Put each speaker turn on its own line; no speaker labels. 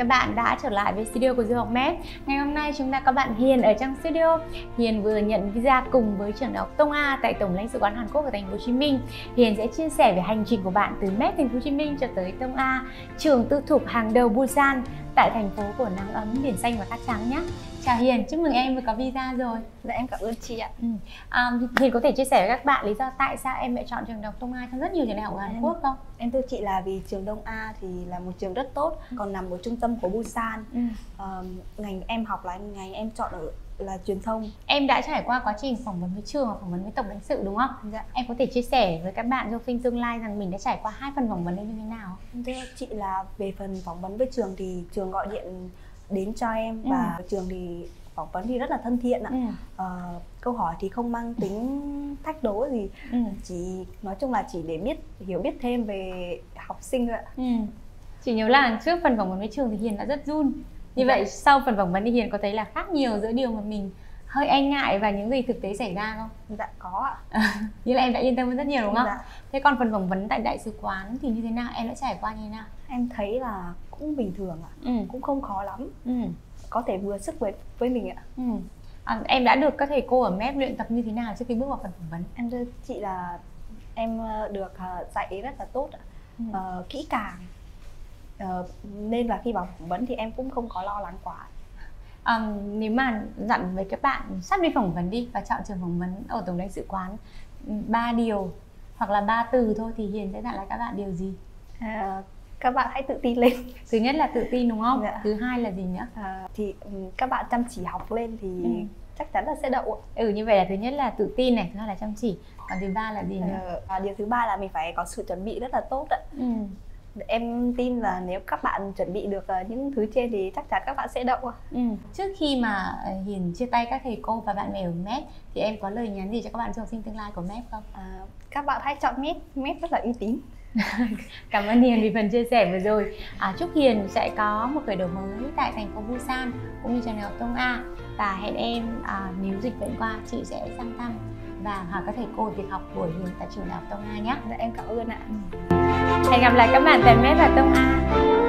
các bạn đã trở lại với studio của Du học MEP. Ngày hôm nay chúng ta có bạn Hiền ở trong studio. Hiền vừa nhận visa cùng với trường đại học Tông A tại Tổng lãnh sự quán Hàn Quốc ở thành phố Hồ Chí Minh. Hiền sẽ chia sẻ về hành trình của bạn từ MEP thành phố Hồ Chí Minh cho tới Tông A, trường tư thục hàng đầu Busan tại thành phố của nắng ấm, biển xanh và cát trắng nhé. Chào Hiền, chúc mừng em vừa có visa rồi.
Dạ em cảm ơn chị ạ.
Hiền có thể chia sẻ với các bạn lý do tại sao em lại chọn trường đại học Tông A trong rất nhiều trường đại học ở Hàn Quốc không?
Em thưa chị là vì trường Đông A thì là một trường rất tốt, còn nằm ở trung tâm của Busan. Ngành em học là ngành em chọn ở là truyền thông.
Em đã trải qua quá trình phỏng vấn với trường và phỏng vấn với tổng lãnh sự đúng không?
Dạ.
Em có thể chia sẻ với các bạn du học sinh tương lai rằng mình đã trải qua 2 phần phỏng vấn như thế nào?
Thưa chị là về phần phỏng vấn với trường thì trường gọi điện đến cho em và trường thì phỏng vấn thì rất là thân thiện ạ. Câu hỏi thì không mang tính thách đố gì, chỉ nói chung là chỉ để hiểu biết thêm về học sinh thôi ạ.
Chị nhớ là trước phần phỏng vấn với trường thì Hiền đã rất run. Như vậy sau phần phỏng vấn thì Hiền có thấy là khác nhiều giữa điều mà mình hơi e ngại và những gì thực tế xảy ra không?
Dạ có ạ.
Như là em đã yên tâm hơn rất nhiều đúng không?
Dạ.
Thế còn phần phỏng vấn tại đại sứ quán thì như thế nào? Em đã trải qua như thế nào?
Em thấy là cũng bình thường ạ, cũng không khó lắm, có thể vừa sức với mình ạ.
Em đã được các thầy cô ở MEP luyện tập như thế nào trước khi bước vào phần phỏng vấn?
Em thưa chị là em được dạy rất là tốt ạ, kỹ càng, nên là khi vào phỏng vấn thì em cũng không có lo lắng quá.
Nếu mà dặn với các bạn sắp đi phỏng vấn đi và chọn trường phỏng vấn ở tổng lãnh sự quán 3 điều hoặc là 3 từ thôi thì Hiền sẽ dặn lại các bạn điều gì?
Các bạn hãy tự tin lên.
Thứ nhất là tự tin đúng không?
Dạ.
Thứ hai là gì nữa?
Thì các bạn chăm chỉ học lên thì chắc chắn là sẽ đậu.
Như vậy là thứ nhất là tự tin này, thứ hai là chăm chỉ. Còn thứ ba là gì nữa?
Điều thứ ba là mình phải có sự chuẩn bị rất là tốt ạ. Em tin là nếu các bạn chuẩn bị được những thứ trên thì chắc chắn các bạn sẽ đậu.
Trước khi mà Hiền chia tay các thầy cô và bạn bè ở MEP thì em có lời nhắn gì cho các bạn du học sinh tương lai của MEP không?
Các bạn hãy chọn MEP rất là uy tín.
Cảm ơn Hiền vì phần chia sẻ vừa rồi. Chúc Hiền sẽ có một khởi đầu mới tại thành phố Busan cũng như trường đại học Tông A. Và hẹn em nếu dịch bệnh qua chị sẽ sang thăm và hỏi các thầy cô về việc học của Hiền tại trường đại học Tông A nhé.
Dạ, em cảm ơn ạ.
Hẹn gặp lại các bạn tại MEP và Tông A.